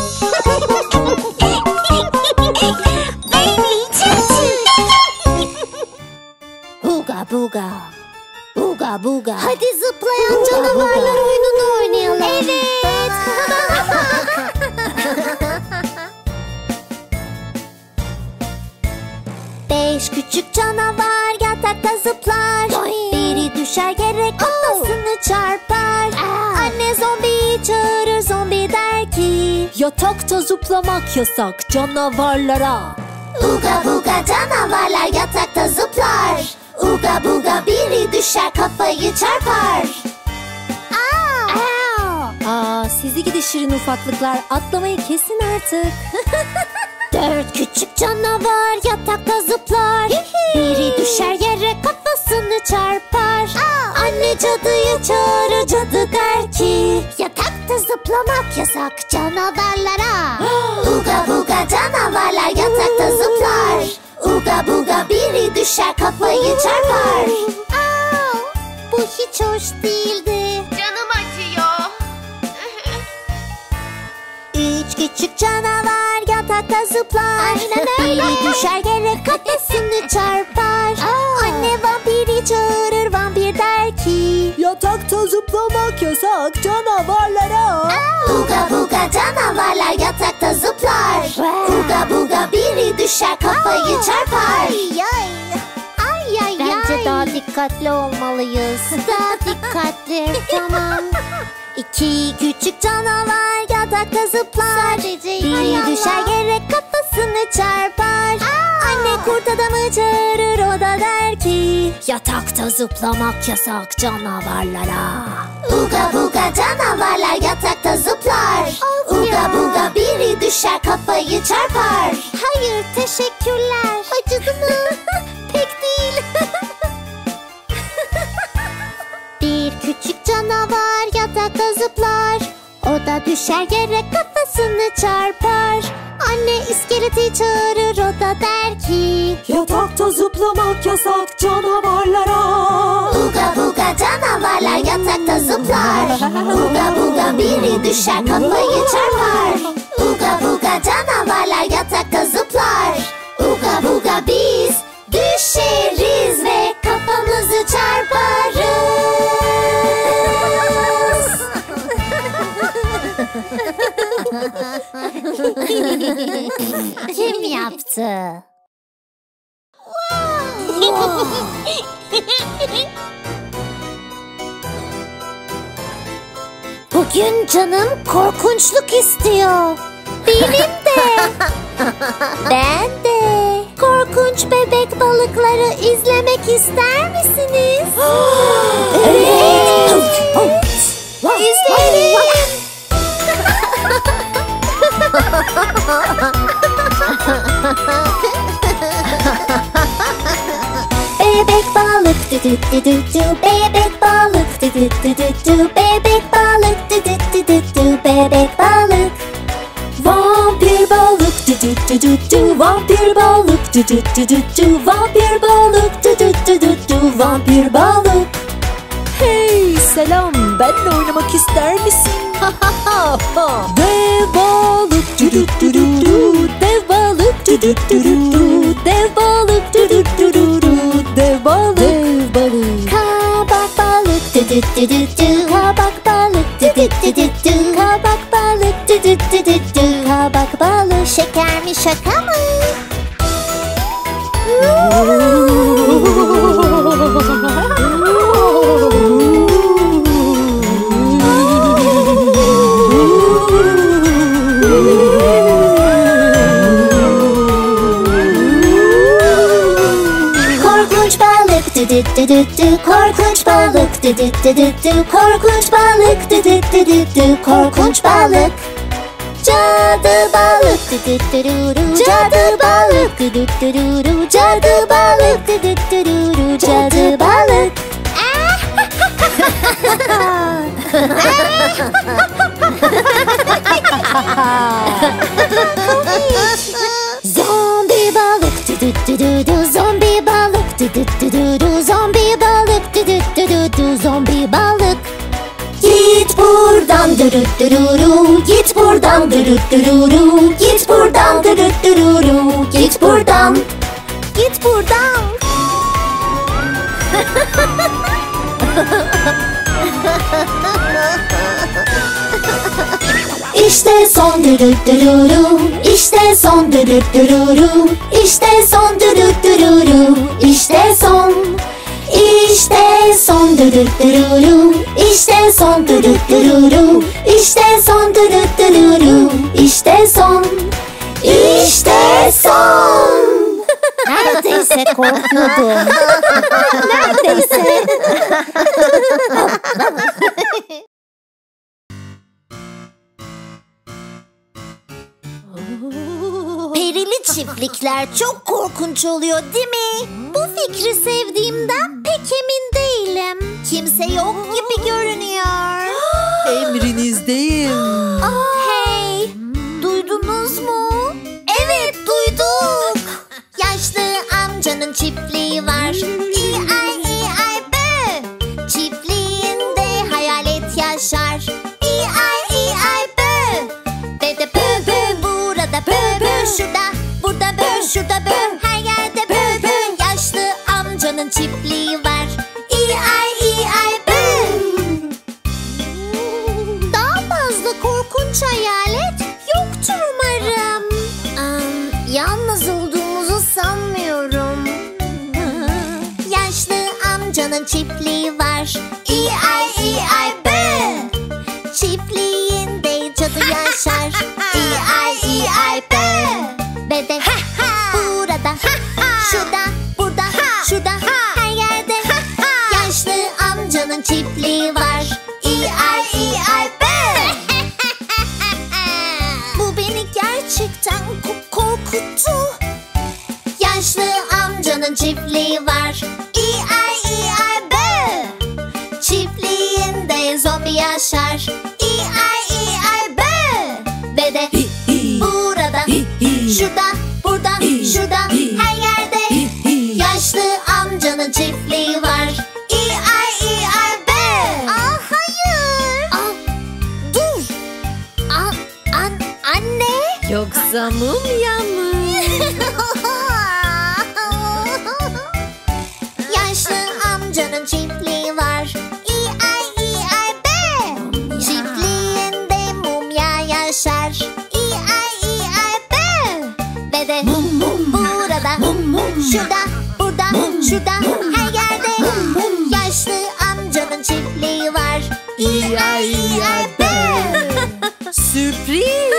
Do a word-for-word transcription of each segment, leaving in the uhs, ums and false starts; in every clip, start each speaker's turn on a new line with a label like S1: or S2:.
S1: Huga buga. Huga buga. Hadi zıplayan canavarlar oyununu oynayalım. Evet. Beş küçük canavar yatakta zıplar. Biri düşer yere kafasını çarpar. Anne zombiyi çağırır, zombi der ki
S2: yatakta zıplamak yasak canavarlara.
S1: Uga buga canavarlar yatakta zıplar. Uga buga biri düşer kafayı çarpar. Aa!
S2: Aa, sizi gidi şirin ufaklıklar, atlamayı kesin artık.
S1: Dört küçük canavar yatakta zıplar. Biri düşer yere kafasını çarpar. Aa, anne cadıyı çağırır, cadı der ki yatakta zıplamak yasak canavarlara. Uga buga canavarlar yatakta zıplar. Uga buga biri düşer kafayı çarpar. Aa, bu hiç hoş değildi.
S3: Canım acıyor.
S1: Üç küçük canavar yatakta zıplar. Aynen öyle. Biri düşer yere kafasını çarpar. Aa. Anne vampiri çağırır, vampir der ki
S2: yatakta zıplamak yasak canavarlara.
S1: Aa. Uga buga canavarlar yatakta zıplar. Wow. Uga buga biri düşer kafayı Aa. çarpar. Ay ay. Ay ay Bence ay. daha dikkatli olmalıyız. Daha dikkatli. Tamam. İki küçük canavar yatakta zıplar. Sadece biri düşer yere kafasını çarpar. Aa. Anne kurt adamı çağırır, o da der ki
S2: yatakta zıplamak yasak canavarlara.
S1: Uga buga canavarlar yatakta zıplar. Of Uga ya. buga biri düşer kafayı çarpar. Hayır teşekkürler. Acıdı mı? Pek değil. Bir küçük canavar yatakta zıplar. O da düşer yere kafasını çarpar. Anne iskeleti çağırır, o da der ki
S2: yatakta zıplamak yasak canavarlara.
S1: Uga buga canavarlar yatakta zıplar. Uga buga biri düşer kafayı çarpar. Uga buga canavarlar yatakta zıplar. Uga buga biz düşeriz ve kafamızı çarparız. Kim yaptı? Bugün canım korkunçluk istiyor. Benim de. Ben de. Korkunç bebek balıkları izlemek ister misiniz? Evet. İzleyelim. Bebek balık dü dü dü dü dü. Bebek balık dü dü dü dü dü. Bebek balık dü dü dü dü dü. Bebek balık.
S2: Vampir balık dü dü dü dü dü. Vampir balık dü dü dü dü dü. Vampir balık dü dü dü dü dü. Vampir balık. Hey selam, benle oynamak ister misin? Dev balık dü dü dü dü dü. Dev balık dü dü dü dü dü. Dev balık dü dü dü dü dü. Dev balık. Dev balık.
S1: Kabak balık dü dü dü dü dü. Kabak balık dü dü dü dü dü. Kabak balık dü dü dü dü dü. Kabak balık. Şeker mi şaka mı? Korkunç balık dü dü dü dü dü. Korkunç balık dü dü dü dü dü. Korkunç balık dü dü dü dü dü. Korkunç balık. Cadı balık dü dü dü dü dü. Cadı balık dü dü dü dü dü. Cadı balık dü dü dü dü dü. Cadı balık. Zombi balık dü dü dü dü dü. Zombi balık dü dü dü dü dü. Zombi balık dü dü dü dü dü. Zombi balık. Git buradan dürüt dürürü, git buradan dürüt dürürü, git buradan dürüt dürürü, git buradan, git buradan. İşte son dürüt dürürü, işte son dürüt dürürü, işte son dürüt dürürü, işte son. İşte son dürüt dürürü, işte son dürüt dürürü, işte son dürüt dürürü, işte son, işte son. Neredeyse korkuyordum. Neredeyse. Perili çiftlikler çok korkunç oluyor değil mi? Bu fikri sevdiğimden pek emin değilim. Kimse yok gibi görünüyor.
S2: Emrinizdeyim.
S1: Hey, duydunuz mu? Evet, duyduk. Yaşlı amcanın çiftliği var. İ ay i ay bö. Çiftliğinde hayalet yaşar. İ ay i ay bö. Ve de bö bö burada bö bö şurada. Burada bö şurada bö. Her yerde bö bö. Yaşlı amcanın çiftliği var. İ ay i ay bö. Daha fazla korkunç hayalet yoktur umarım. Am, yalnız olduğumuzu sanmıyorum. Yaşlı amcanın çiftliği var. İ ay i ay bö. Çiftliğinde cadı yaşar. İ ay i ay bö. Ve de burada, şurada, burada, şurada, her yerde yaşlı amcanın çiftliği var. İ ay i ay bö. Bu beni gerçekten ko- korkuttu. Yaşlı amcanın çiftliği var. İ ay i ay bö. Çiftliğinde zombi yaşar. İ ay i ay bö. Ve de burada, şurada, burada, şurada, her yerde yaşlı amcanın çiftliği var. İ ay i ay bö. Aa, hayır. Aa, dur. Aa, an, anne.
S2: Yoksa mumya mı?
S1: Yaşlı amcanın çiftliği var. İ ay i ay bö. Çiftliğinde mumya yaşar. İ ay i ay bö. Ve de burada, şurada, burada, şurada, her yerde yaşlı amcanın çiftliği var. İ ay i ay bö.
S2: Sürpriz.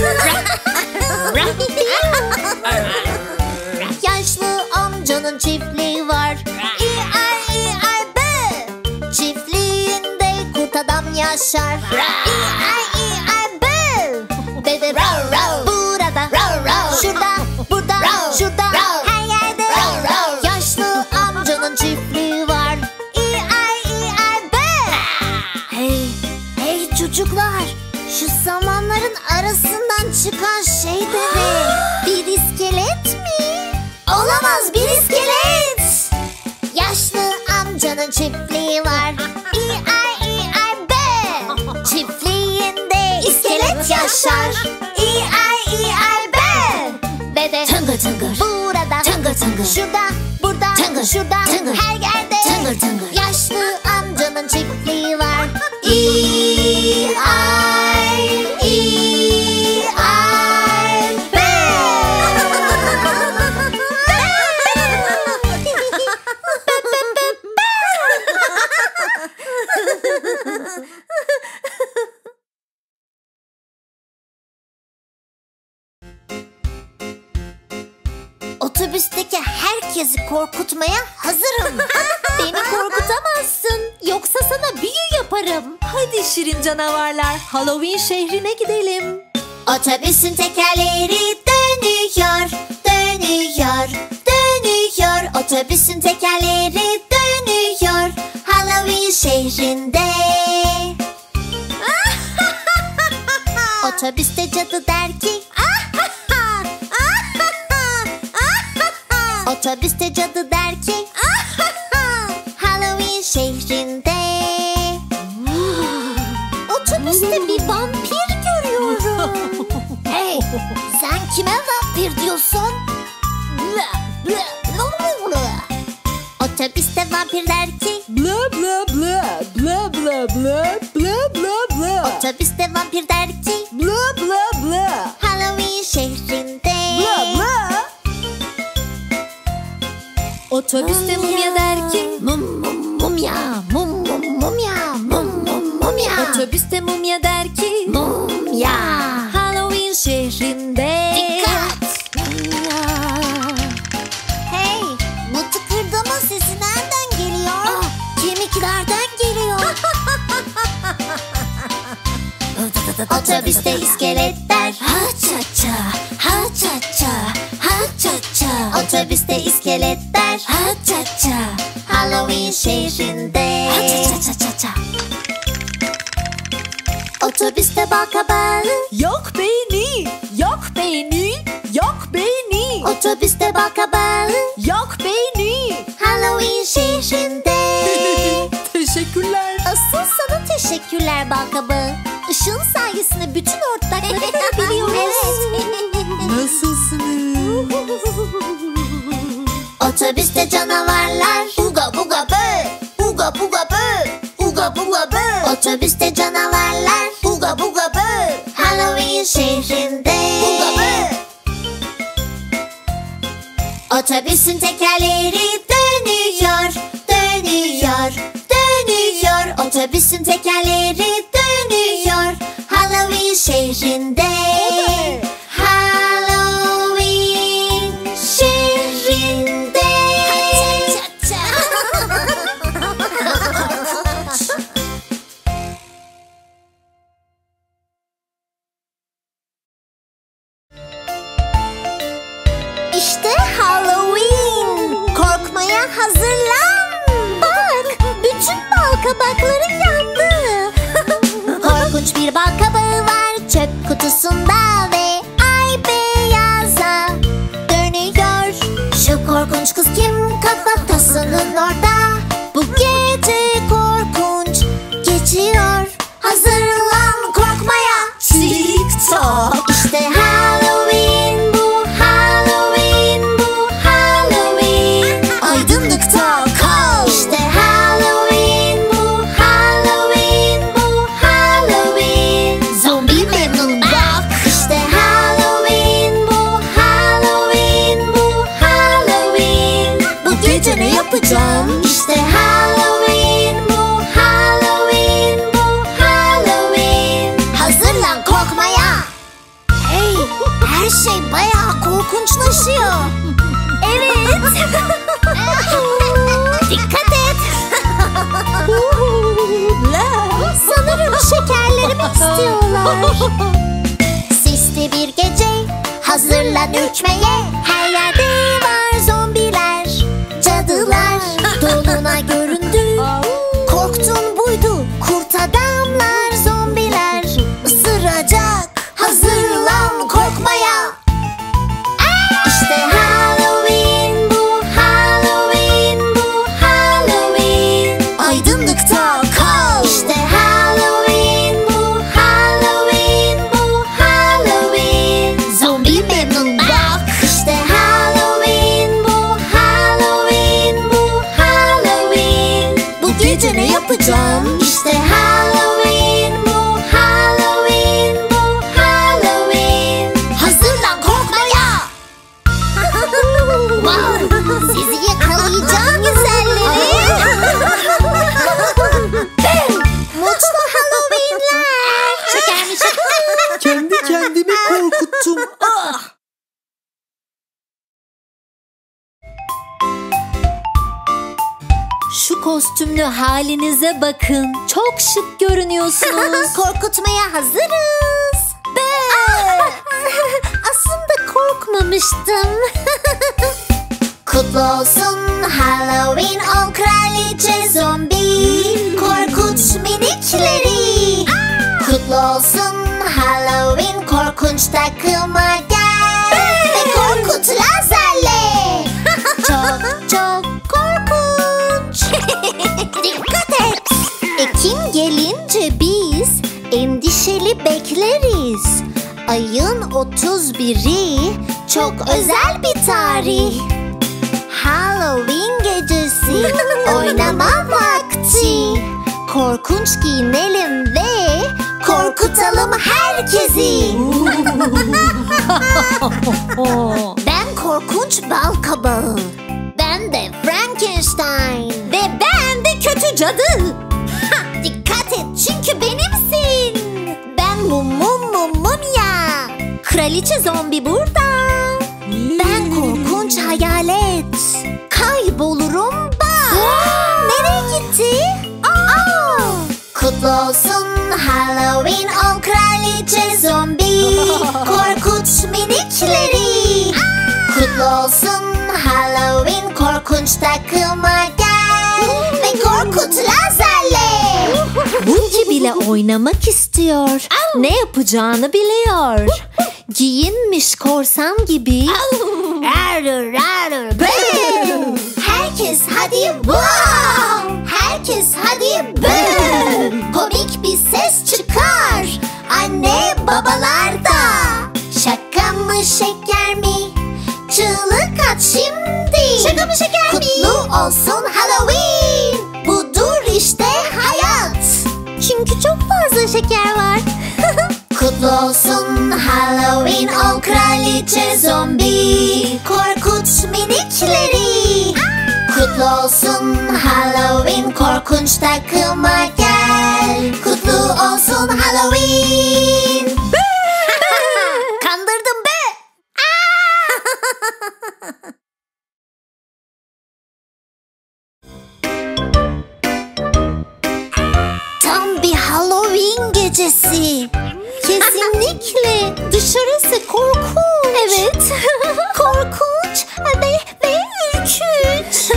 S1: Yaşlı amcanın çiftliği var. İ ay i ay bö. Çiftliğinde kurt adam yaşar. İ ay i ay bö. Ve de burada, şurada, burada, şurada, her yerde yaşlı amcanın çiftliği var. İ ay i ay bö. Hey, hey çocuklar. Şu samanların arasından çıkan şey de ne? Bir iskelet mi? Olamaz, bir iskelet. Yaşlı amcanın çiftliği var. İ ay i ay bö. Çiftliğinde iskelet yaşar. İ ay i ay bö. Ve de tıngır tıngır burada, tıngır tıngır şurada, burada, tıngır şurada, tıngır her yerde tıngır tıngır yaşlı amcanın çiftliği var. İ ay i ay bö. Otobüsteki herkesi korkutmaya hazırım. Beni korkutamazsın. Yoksa sana büyü yaparım.
S2: Hadi şirin canavarlar, Halloween şehrine gidelim.
S1: Otobüsün tekerleri dönüyor, dönüyor, dönüyor. Otobüsün tekerleri dönüyor Halloween şehrinde. Otobüste cadı der ki Otobüste cadı der ki Halloween şehrinde. Otobüste bir Sen kime vampir diyorsun? Otobüste vampir der ki
S2: Bla bla bla bla bla bla bla bla bla.
S1: Otobüste vampir der ki
S2: Bla bla bla
S1: Halloween şehrinde
S2: bla bla. Otobüste mumya der ki
S1: Mum mum mumya mum mum mumya mum mum mumya
S2: Otobüste mumya der ki
S1: Mumya
S2: Halloween şehrinde.
S1: Dikkat! Hey, bu tıkırdama sesi nereden geliyor? Aa, kemiklerden geliyor. Otobüste iskeletler ha ça ça, ha ça ça, ha ça ça. Otobüste iskeletler ha ça ça, Halloween şehrinde ha ça ça ça ça. Otobüste bal kabağı
S2: Yok beyni, yok beyni, yok beyni,
S1: Otobüste bal kabağı
S2: yok beyni.
S1: Halloween şehrinde.
S2: Teşekkürler.
S1: Asıl sana teşekkürler balkabağı. Işığın sayesinde bütün ortakları görebiliyoruz. Evet.
S2: Nasılsınız?
S1: Otobüste canavarlar Uga buga bö, uga buga bö, uga buga bö. Otobüste canavarlar Uga buga bö, Halloween şehrinde Uga bö. Otobüsün tekerleri dönüyor, dönüyor, dönüyor. Otobüsün tekerleri dönüyor, Halloween şehrinde. Halloween şehrinde. İşte Halloween. Korkmaya hazırlan. Bak, bütün bal kabakları yandı. Korkunç bir bal kabağı var çöp kutusunda ve ay beyaza dönüyor. Şu korkunç kız kim kafatasının orada? Bu gece korkunç geçiyor. Hazırlan korkmaya.
S2: TikTok.
S1: İşte Halloween bu, Halloween bu, Halloween.
S2: Aydınlıkta kal.
S1: İşte Halloween bu, Halloween bu, Halloween. Zombi memnun bak. İşte Halloween bu, Halloween bu, Halloween.
S2: Bu gece ne yapacağım?
S1: İşte Halloween bu, Halloween bu, Halloween. Hazırlan korkmaya. Hey, her şey bayağı korkunçlaşıyor. Evet. Dikkat et. Sanırım şekerlerimi istiyorlar. Sisli bir gece, hazırlan ürkmeye. Her yerde var zombiler, cadılar. Doluna göründü, korktun buydu. Kurt adamlar, zombiler ısıracak. Hazırlan korkmaya. İşte Halloween bu, Halloween bu, Halloween.
S2: Aydınlıkta kal.
S1: İşte Halloween bu, Halloween bu, Halloween. Zombi memnun bak. İşte Halloween bu, Halloween bu, Halloween.
S2: Bu gece ne yapacağım?
S1: İşte Halloween bu, Halloween bu, Halloween. Hazırlan korkmaya. Wow, sizi yakalayacağım güzelleri. Mutlu Halloween'ler. Şekerli şeker.
S2: Kendi kendimi korkuttum. Ah! Şu kostümlü halinize bakın. Çok şık görünüyorsunuz.
S1: Korkutmaya hazırız. Aslında korkmamıştım. Kutlu olsun Halloween on kraliçe zombi. Korkunç minikleri. Kutlu olsun Halloween korkunç takıma gel. Ve korkut lazerle. Çok çok korkunç. Dikkat et. Ekim gelince biz endişeli bekleriz. Ayın otuz biri çok özel bir tarih. Halloween gecesi, oynama vakti. Korkunç giyinelim ve korkutalım herkesi. Ben korkunç bal kabağı. Ben de Frankenstein. Ve ben de kötü cadı. Ha, dikkat et çünkü benimsin. Ben mum mum mum mumya. Kraliçe zombi burada. Ben korkunç hayalet. Kaybolurum bak. Nereye gitti? Aa! Kutlu olsun Halloween o kraliçe zombi. Korkut minikleri. Kutlu olsun Halloween korkunç takıma gel. Ve korkut lazerle. Bunky bile oynamak istiyor. Ne yapacağını biliyor. Giyinmiş korsan gibi. Herkes hadi wow! Herkes hadi boo! Komik bir ses çıkar. Anne babalar da. Şaka mı şeker mi? Çığlık at şimdi. Şaka mı şeker mi? Kutlu olsun Halloween. Budur işte hayat. Çünkü çok fazla şeker var. Kutlu olsun Halloween o kraliçe zombi. Korkut minikleri. Kutlu olsun Halloween korkunç takıma gel. Kutlu olsun Halloween. Kandırdım be. Tam bir Halloween gecesi. Kesinlikle dışarısı korkunç. Evet. Korkunç ve, ve ürkünç.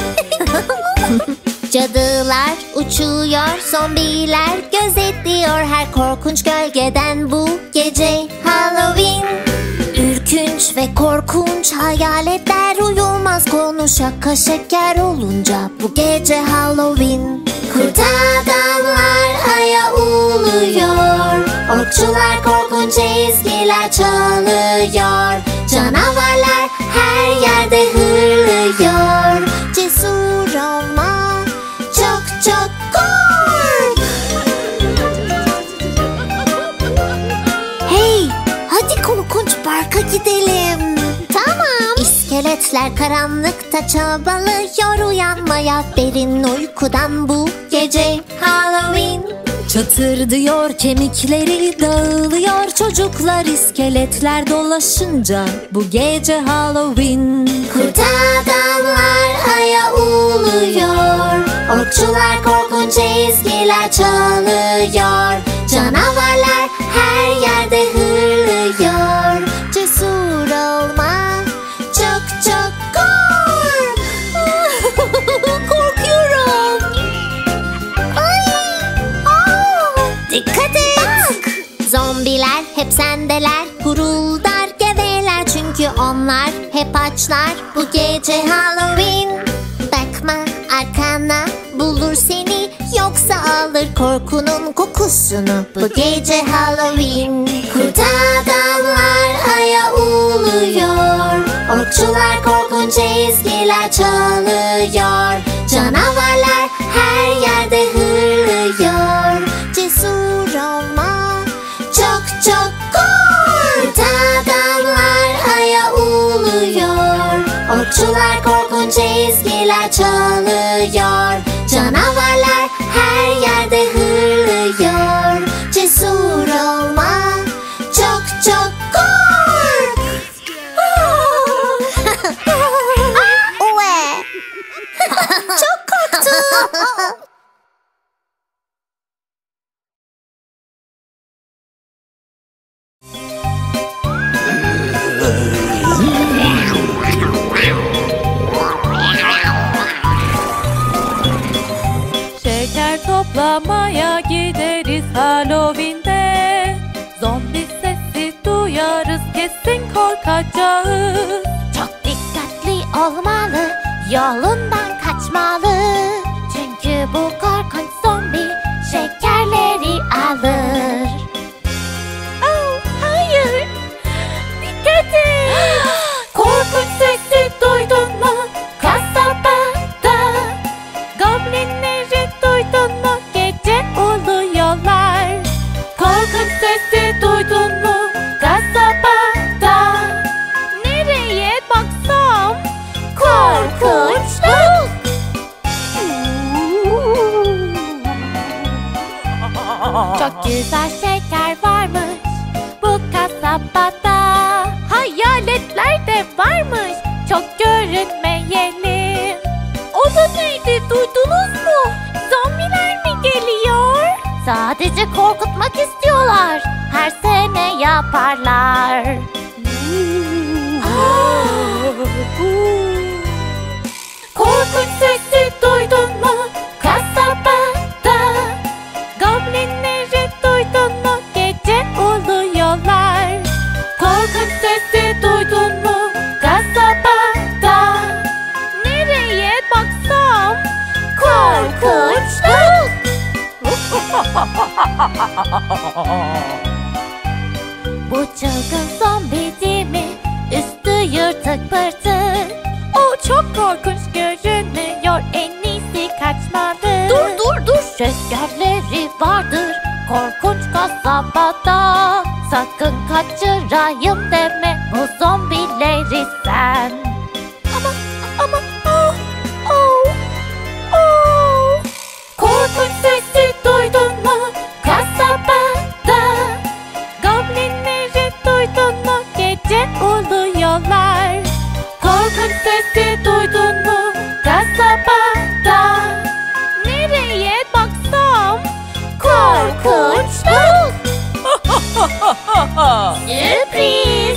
S1: Cadılar uçuyor, zombiler gözetliyor her korkunç gölgeden bu gece Halloween. Ürkünç ve korkunç hayaletler uyumaz konu şaka şeker olunca bu gece Halloween. Kurt adamlar aya uluyor, orkçular korkunç ezgiler çalıyor. Canavarlar her yerde hırlıyor. Cesur olma, çok çok kork. Hey, hadi korkunç parka gidelim. Tamam. İskeletler karanlıkta çabalıyor uyanmaya derin uykudan bu gece Halloween.
S2: Çatır diyor kemikleri dağılıyor çocuklar iskeletler dolaşınca bu gece Halloween.
S1: Kurt adamlar aya uluyor, orkçular korkunç ezgiler çalıyor. Canavarlar her yerde hırlıyor. Cesur olma, çok çok kork. Korkuyorum. Ay, aa, dikkat et. Bak. Zombiler hep sendeler, guruldar geveler çünkü onlar hep açlar bu gece Halloween. Bakma arkana, bulur seni yoksa alır korkunun kokusunu bu gece Halloween. Kurt adamlar aya uluyor, orkçular korkunç ezgiler çalıyor. Canavarlar her yerde hırlıyor. Cesur olma, çok çok kork. Kurt adamlar aya uluyor, orkçular korkunç ezgiler çalıyor. Canavarlar her yerde hırlıyor. Cesur olma, çok çok kork. Oe. Çok korktum.
S3: Şeker toplamaya gideriz Halloween'de. Zombi sesi duyarız kesin korkacağız.
S1: Çok dikkatli olmalı, yolundan kaçmalı. Çünkü bu korkunç zombi şekerleri alır.
S3: Oh, hayır. hayaletler de varmış, çok görünmeyelim. O da neydi, duydunuz mu? Zombiler mi geliyor?
S1: Sadece korkutmak istiyorlar. Her sene yaparlar.
S3: Korkunç sesi duydun mu kasabada? Goblinleri duydun mu gece uluyorlar? Korkunç sesi duydun mu kasabada? Nereye baksam korkunçluk.
S1: Bu çılgın zombi değil mi? Üstü yırtık pırtık.
S3: O çok korkunç görünüyor, en iyisi kaçmalı.
S1: Dur dur dur. Rüzgarları vardır korkunç kasabada. Sakın kaçırayım deme bu zombileri sen.
S3: Ama ama oh oh oh. Korkunç sesi duydun mu kasabada? Goblinleri duydun mu gece uluyorlar? Korkunç sesi duydun mu kasabada? Nereye baksam korkunçluk.
S1: Sürpriz.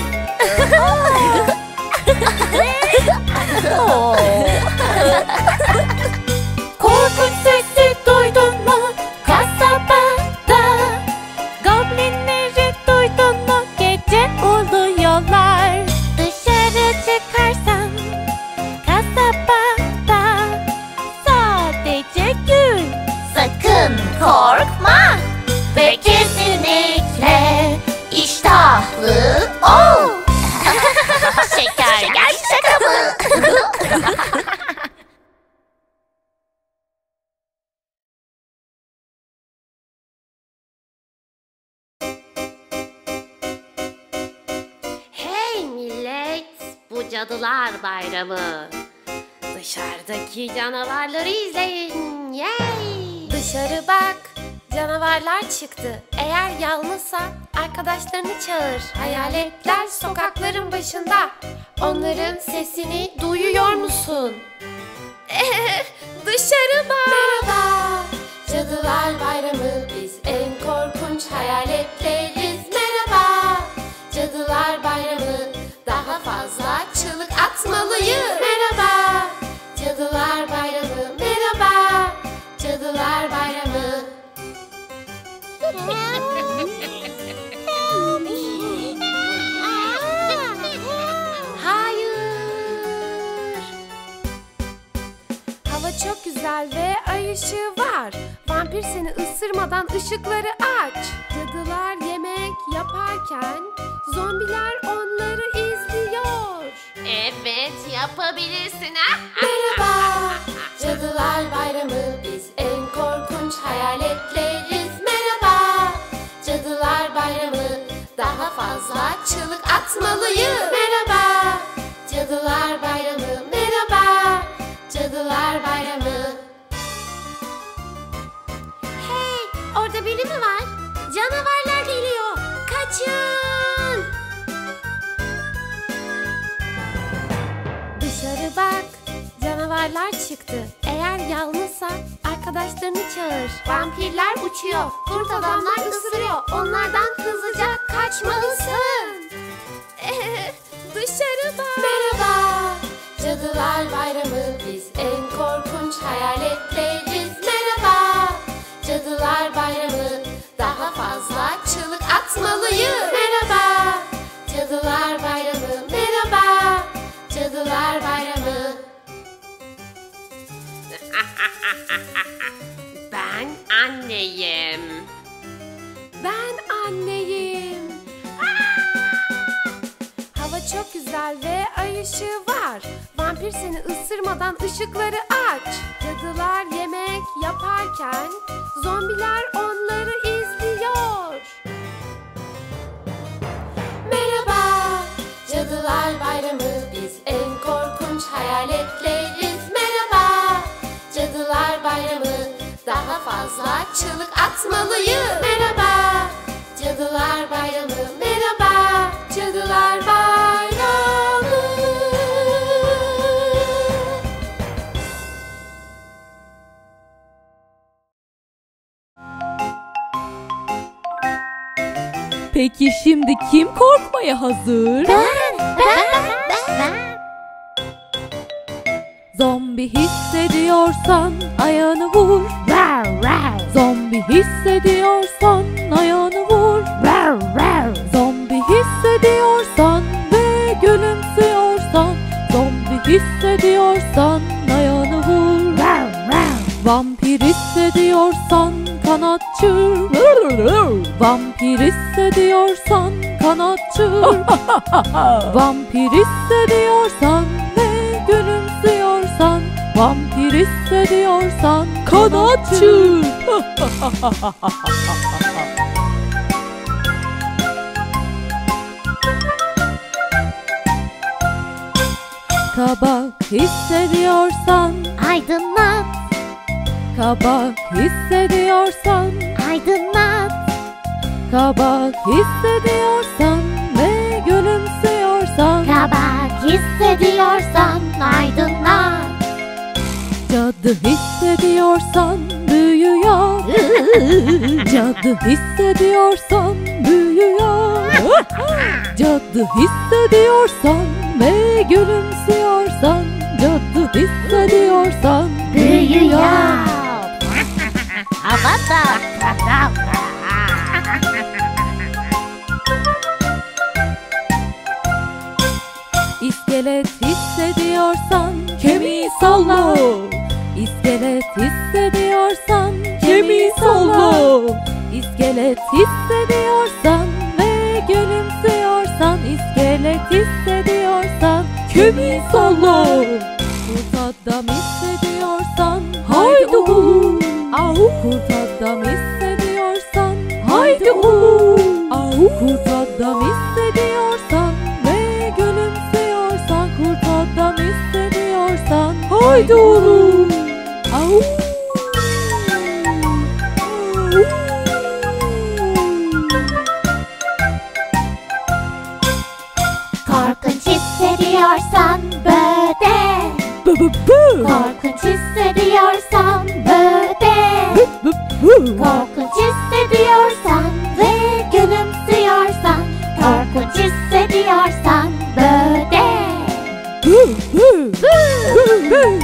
S3: Korkunç sesi duydun mu kasabada? Goblinleri duydun mu gece uluyorlar? Dışarı çıkarsan kasabada sadece gül.
S1: Sakın korkma ve kesinlikle iştahlı ol. Şeker gel şaka mı?
S4: Hey millet, bu Cadılar Bayramı. Dışarıdaki canavarları izleyin. Yay!
S5: Dışarı bak, canavarlar çıktı. Eğer yalnızsan arkadaşlarını çağır. Hayaletler sokakların başında. Onların sesini duyuyor musun? Dışarı bak. Merhaba, Cadılar Bayramı. Biz en korkunç hayaletleriz. Merhaba, Cadılar Bayramı. Daha fazla çığlık atmalıyız. Merhaba, Cadılar Bayramı. Merhaba, Cadılar Bayramı. Hayır. Hava çok güzel ve ay ışığı var. Vampir seni ısırmadan ışıkları aç. Cadılar yemek yaparken zombiler onları izliyor.
S4: Evet, yapabilirsin ha?
S5: Merhaba, Cadılar Bayramı. Biz en korkunç hayaletleriz. Merhaba, Cadılar Bayramı. Daha fazla çığlık atmalıyız. Merhaba, Cadılar Bayramı. Merhaba, Cadılar Bayramı. Hey, orada biri mi var? Canavarlar geliyor. Kaçın. Dışarı bak, canavarlar çıktı. Eğer yalnızsan arkadaşlarını çağır. Vampirler uçuyor, kurt adamlar ısırıyor. Onlardan hızlıca kaçmalısın. Dışarı bak. Merhaba, Cadılar Bayramı. Biz en korkunç hayaletleriz. Merhaba, Cadılar Bayramı. Daha fazla çığlık atmalıyız. Merhaba, Cadılar Bayramı. Merhaba, Cadılar Bayramı.
S4: Ben anneyim.
S5: Ben anneyim. Hava çok güzel ve ay ışığı var. Vampir seni ısırmadan ışıkları aç. Cadılar yemek yaparken zombiler onları izliyor. Merhaba, Cadılar Bayramı. Biz en korkunç hayaletleriz. Merhaba, Cadılar Bayramı. Daha fazla çığlık atmalıyız. Merhaba, Cadılar Bayramı. Merhaba, Cadılar Bayramı.
S2: Peki şimdi kim korkmaya hazır?
S1: Ben, ben, ben, ben.
S2: Zombi hissediyorsan ayağını vur. Zombi hissediyorsan ayağını vur. Zombi hissediyorsan ve gülümsüyorsan, zombi hissediyorsan ayağını vur. Vampir hissediyorsan kanat çır. Vampir hissediyorsan kanat çır. Vampir hissediyorsan ve gülümsüyorsan, vampir hissediyorsan kanat çır. Kabak hissediyorsan
S1: Aydınlat,
S2: kabak hissediyorsan,
S1: aydınlat.
S2: kabak hissediyorsan ve gülümsüyorsan,
S1: Kabak hissediyorsan aydınlat.
S2: cadı hissediyorsan büyüyor. Cadı hissediyorsan büyüyor. Cadı hissediyorsan ve gülümsüyorsan, cadı hissediyorsan
S1: Büyüyor. Havada.
S2: İskelet hissediyorsan kemiği salla. İskelet hissediyorsan kemiği salla. İskelet hissediyorsan ve gülümsüyorsan, iskelet hissediyorsan kemiği salla. Kurt adam hissediyorsan haydi uuu. Kurt adam hissediyorsan haydi uuu. Kurt adam hissediyorsan ve gülümsüyorsan, kurt adam hissediyorsan haydi uuu. Au.
S1: Korkunç hissediyorsan böde.
S2: Bı bı bı.
S1: Korkunç hissediyorsan böde.
S2: Bı bı.
S1: Korkunç hissediyorsan ve gülümsüyorsan, korkunç hissediyorsan böde.
S2: Bı bı. Bı bı.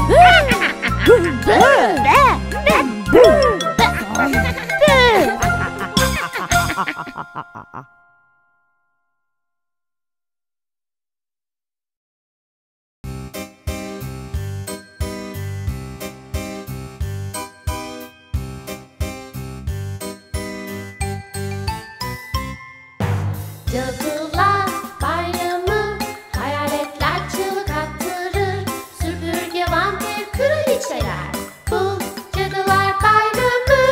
S4: Cadılar bayramı, hayaletler çığlık attırır, süpürge, vampir, kraliçeler, bu cadılar bayramı.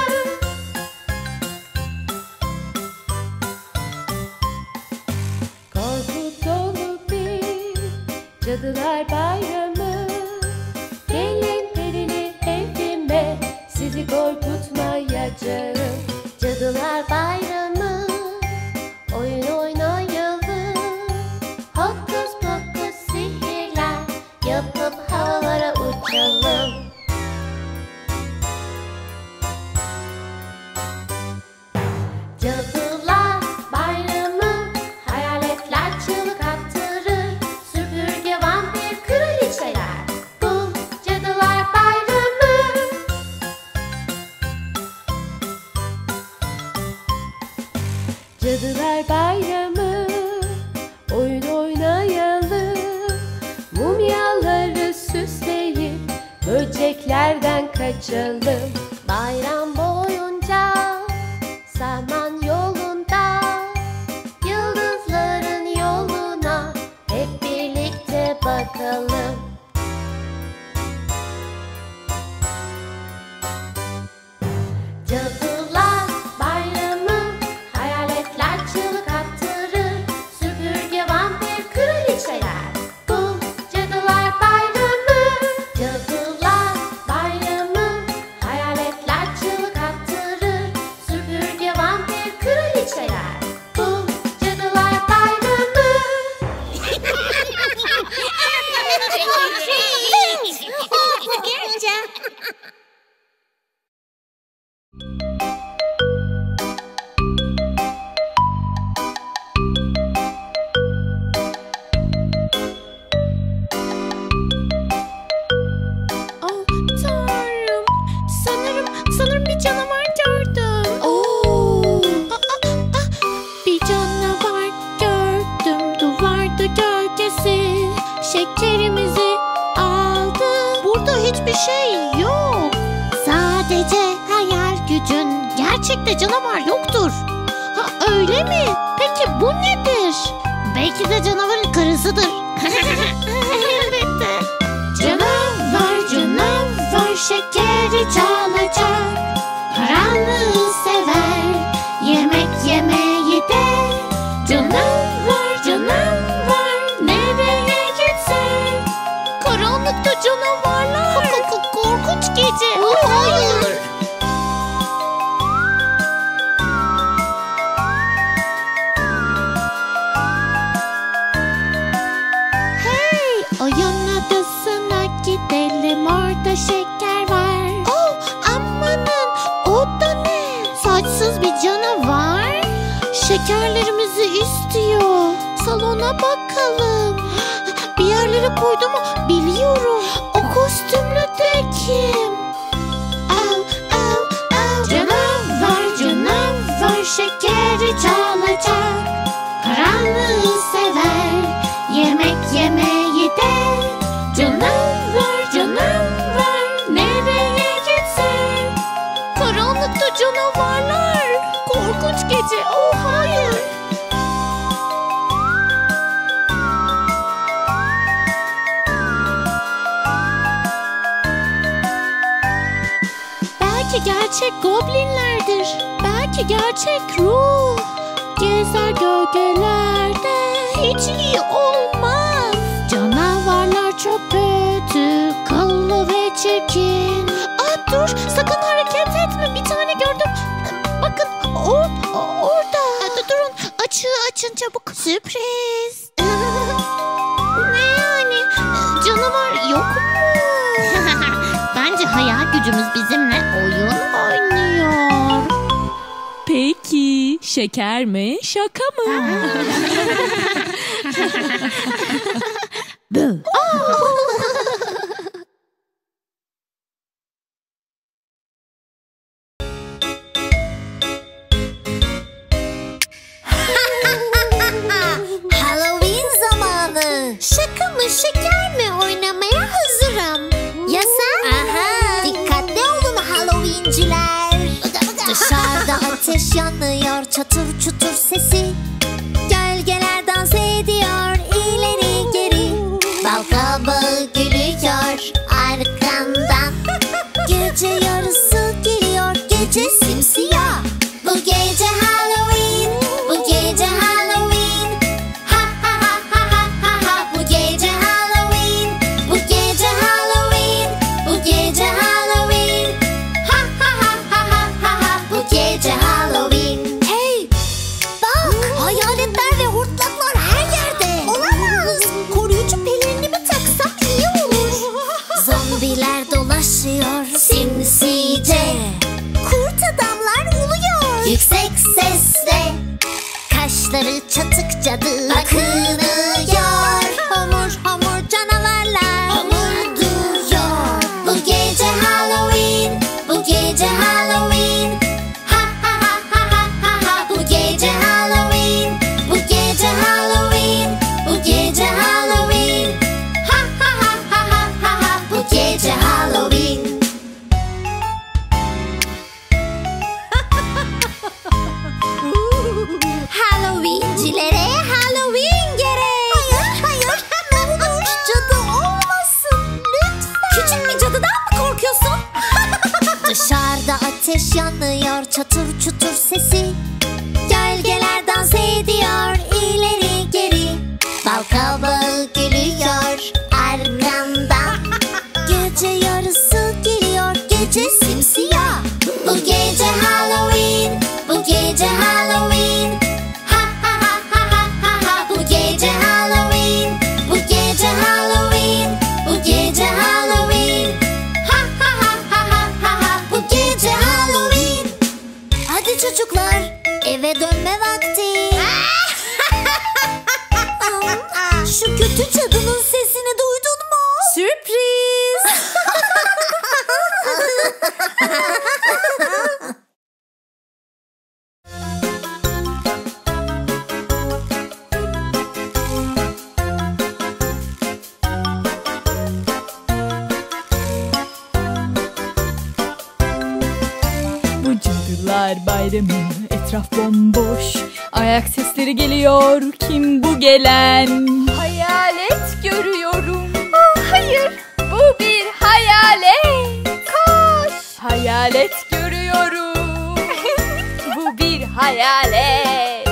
S5: Korku dolu bir cadılar bayramı. Gelin perili evime, sizi korkutmayacağım.
S4: Cadılar bayramı, oyun oynayalım, hokus pokus sihirler yapıp havalara uçalım. Cadılar bayramı, hayaletler çığlık attırır, süpürge, vampir, kraliçeler, bu cadılar bayramı.
S5: Cadılar bayramı, oyun oynayalım. Mumyaları süsleyip böceklerden kaçalım.
S4: Bayram boyunca zaman yolunda, yıldızların yoluna hep birlikte bakalım. Cadılar bayramı, hayaletler çığlık attırır, süpürge, vampir, kraliçeler, bu cadılar bayramı. Cadılar bayramı, hayaletler çığlık attırır, süpürge, vampir, kraliçeler, bu cadılar bayramı.
S1: birisi şekerimizi aldı. Burada hiçbir şey yok. Sadece hayal gücün. Gerçekte canavar yoktur. Ha, öyle mi? Peki bu nedir? Belki de canavarın karısıdır. Elbette. Canavar, canavar şekeri çalacak. Karanlığı sever, yemek yemeyi de. Canavar, canavar nereye gitse. Karanlıkta canavarlar. Korkunç gece. Oh, hayır. Hey, oyun adasına gidelim, orada şeker var. Oh, amanın, o da ne? Saçsız bir canavar. Şekerlerimizi istiyor. Salona bakalım. Bir yerlere koydu mu biliyorum. O kostümlü de kim? Av, av, av. Canavar, canavar şekeri çalacak. Karanlığı sever, yemek yemeyi de. Canavar, canavar nereye gitse. Karanlıkta canavarlar. Korkunç gece. Oh, hayır. Belki gerçek goblinlerdir. Belki gerçek ruh. Gezer gölgelerde. Hiç iyi olmaz. Canavarlar çok kötü, kıllı ve çirkin. Aa, dur, sakın hareket etme. Bir tane gördüm. Bakın or orada. Durun, açığı açın çabuk. Sürpriz. Ne yani? Canavar yok mu? Bence hayal gücümüz bizimle oyun oynuyor.
S2: Peki şeker mi şaka mı? Bı.
S1: Halloween zamanı. Şaka mı şeker mi oynamaya hazırım. Ya sen? Aha. Dikkatli olun Halloweenciler. Dışarıda ateş yanıyor, çatır çutur sesi. Gölgeler dans ediyor ileri geri. Bal kabağı gülüyor arkandan. Gece yarısı geliyor, gece simsiyah. Bu gece Halloween, bu gece Halloween. Ha ha ha ha ha ha ha. Bu gece Halloween, bu gece Halloween, bu gece Halloween. Ha ha ha ha ha ha ha. Bu gece Halloween. Hey, bak, hayaletler ve hortlaklar her yerde. Olamaz. Koruyucu pelerini mi taksam iyi olur. Zombiler dolaşıyor sinsice. Kurt adamlar uluyor yüksek sesle. Kaşları çatık cadı akınıyor. Homur homur canavarlar homurduyor. Bu gece Halloween, bu gece Halloween. Ha ha ha ha ha ha ha. Bu gece Halloween, bu gece Halloween, bu gece Halloween. Ha ha ha ha ha ha ha. Bu gece Halloween. Halloweencilere Halloween gerek. Hayır, hayır. Ne olur cadı olmasın lütfen. Küçük bir cadıdan mı korkuyorsun? Dışarıda ateş yanıyor, çatır çutur sesi. Gölgeler dans ediyor ileri geri. Bal kabağı gülüyor arkandan. Gece yarısı geliyor, gece simsiyah. Bu gece Halloween, bu gece Halloween. Ha ha ha ha ha ha ha. Bu gece Halloween, bu gece Halloween, bu gece Halloween. Ha ha ha ha ha ha ha. Bu gece Halloween. Hadi çocuklar, eve dönme vakti. Şu kötü cadının sesini duydun mu? Sürpriz.
S6: bayramı, etraf bomboş, ayak sesleri geliyor, kim bu gelen?
S3: Hayalet görüyorum. Oh, hayır, bu bir hayalet. Koş.
S6: Hayalet görüyorum.
S3: Bu bir hayalet.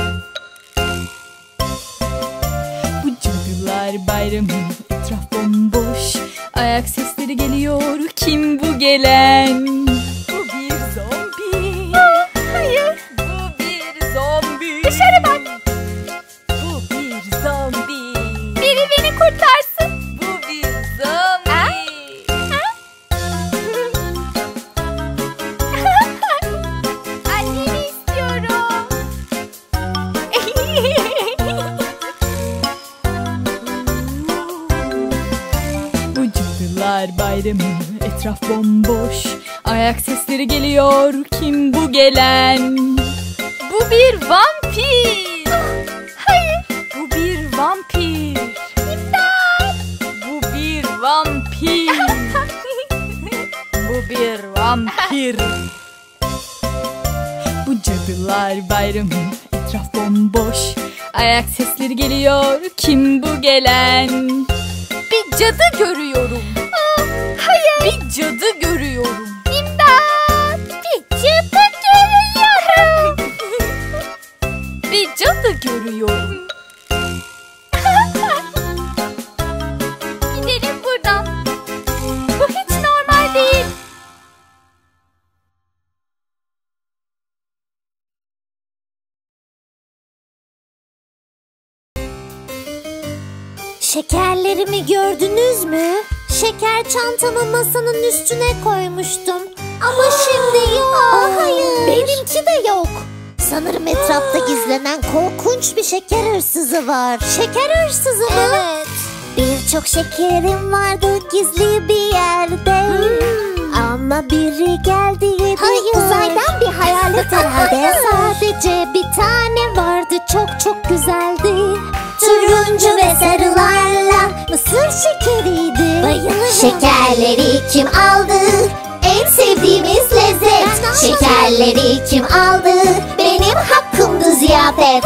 S6: Bu cadılar bayramı, etraf bomboş, ayak sesleri geliyor, kim bu gelen? Bu bir zombi.
S3: Oh, hayır,
S6: Bu bir zombi.
S3: dışarı bak.
S6: Bu bir zombi.
S3: Biri beni kurtarsın.
S6: Bu bir zombi.
S3: Annemi istiyorum.
S6: Bu cadılar bayramı, etraf bomboş, ayak sesleri geliyor, kim bu gelen?
S3: Bu bir vampir. Hayır.
S6: Bu bir vampir.
S3: İmdat.
S6: Bu bir vampir. Bu bir vampir. Bu cadılar bayramı, etraf bomboş, ayak sesleri geliyor, kim bu gelen?
S3: Bir cadı görüyorum. Oh, hayır.
S6: Bir cadı görüyorum.
S3: İmdat. Bir cadı görüyorum.
S6: Bir cadı görüyorum.
S3: Gidelim buradan. Bu hiç normal değil.
S1: Şekerlerimi gördünüz mü? Şeker çantamı masanın üstüne koymuştum. Ama şimdi yok. Aa, hayır. Benimki de yok. Sanırım etrafta gizlenen korkunç bir şeker hırsızı var. Şeker hırsızı mı? Evet. Birçok şekerim vardı gizli bir yerde. Hmm. Ama biri geldi yedi. Hayır. Uzaydan bir hayalet herhalde. Sadece bir tane vardı, çok çok güzeldi. Turuncu ve sarılarla mısır şekeriydi. Bayılırım. Şekerleri kim aldı? En sevdiğimiz lezzet. Şekerleri kim aldı? Benim hakkımdı ziyafet.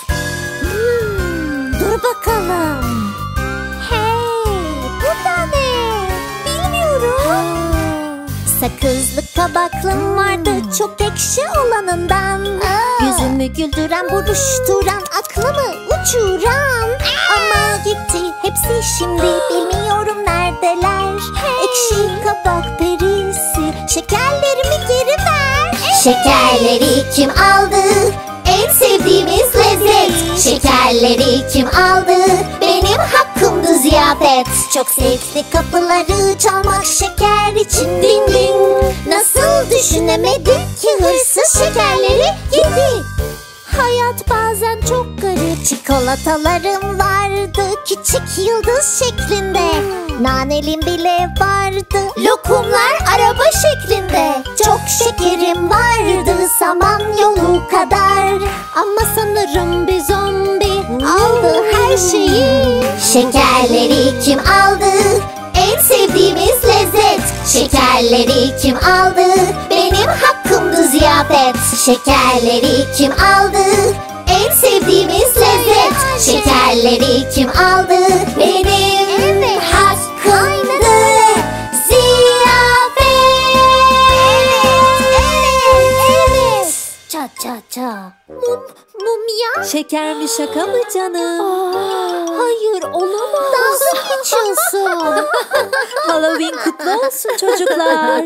S1: Hmm, dur bakalım. Hey, bu da ne? Bilmiyorum. Sakızlı kabaklım vardı, çok ekşi olanından. Aa. Yüzümü güldüren, buruşturan, aklımı uçuran. Aa. Ama gitti hepsi şimdi, bilmiyorum neredeler. Hey. Ekşi kabak perisi, şekerlerimi geri ver. Evet. Şekerleri kim aldı? En sevdiğimiz lezzet. Şekerleri kim aldı? Benim hakkımdı ziyafet. Çok zevkli kapıları çalmak şeker için, ding ding. Nasıl düşünemedim ki hırsız şekerleri yedi. Hayat bazen çok garip. Çikolatalarım vardı, küçük yıldız şeklinde. Nanelim bile vardı, lokumlar araba şeklinde. Çok şekerim vardı, samanyolu kadar. Ama sanırım bir zombi aldı her şeyi. Şekerleri kim aldı? En sevdiğimiz lezzet. Şekerleri kim aldı? Benim hakkımdı ziyafet. Şekerleri kim aldı? En sevdiğimiz lezzet. Şekerleri kim aldı? Benim evet. hakkımdı ziyafet. Evet, evet, evet. Ça ça ça. Mum, mumya.
S2: Şeker mi şaka mı canım?
S1: Aa, hayır olamaz. Dalga mı geçiyorsun?
S2: Halloween kutlu olsun çocuklar.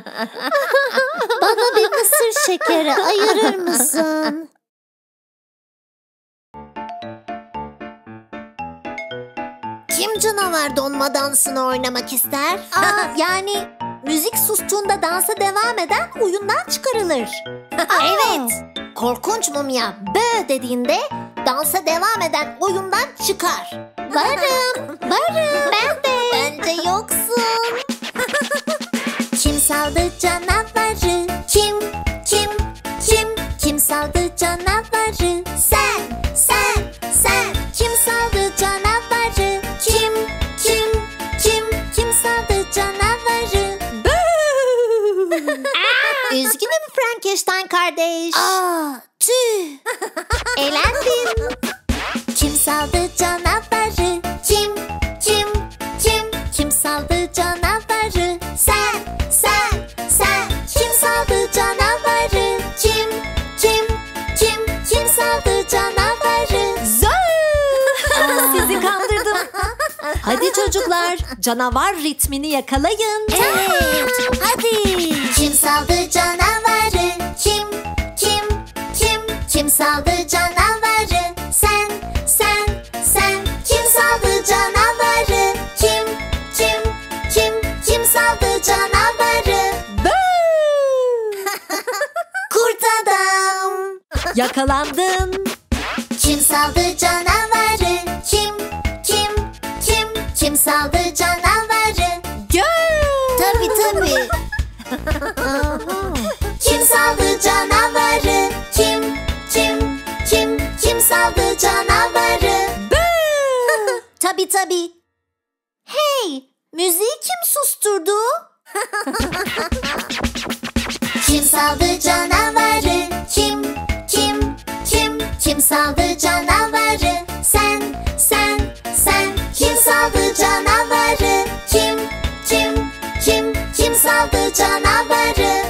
S1: Bana bir mısır şekeri ayırır mısın? Kim canavar donma dansını oynamak ister? Aa, yani müzik sustuğunda dansa devam eden oyundan çıkarılır. Evet. Korkunç mumya bö dediğinde dansa devam eden oyundan çıkar. Varım, varım. Ben de. Bence yoksun. Kim saldı canavarı? Kim, kim, kim? Kim saldı canavarı? Sen, sen, sen. Kim saldı canavarı? Kim, kim, kim? Kim saldı canavarı? Üzgünüm Frankie. Frankenstein kardeş. Aa, tüh. Eğlendin. Kim saldı canavarı? Kim, kim, kim? Kim saldı canavarı? Sen, sen, sen. Kim saldı canavarı? Kim, kim, kim? Kim saldı canavarı?
S2: Sizi kandırdım. Hadi çocuklar, canavar ritmini yakalayın.
S1: Evet, hadi. Kim saldı canavarı? Kim, kim, kim? Kim saldı canavarı? Sen, sen, sen. Kim saldı canavarı? Kim, kim, kim? Kim saldı canavarı? Kurt adam.
S2: Yakalandın.
S1: Kim saldı canavarı? Kim, kim, kim? Kim saldı canavarı? Tabii tabii. Kim saldı canavarı? Kim, kim, kim? Kim saldı canavarı? Tabii tabii. Hey, müziği kim susturdu? Kim saldı canavarı? Kim, kim, kim? Kim saldı canavarı? Sen, sen, sen. Kim saldı canavarı? Kim, kim, kim? Kim saldı canavarı?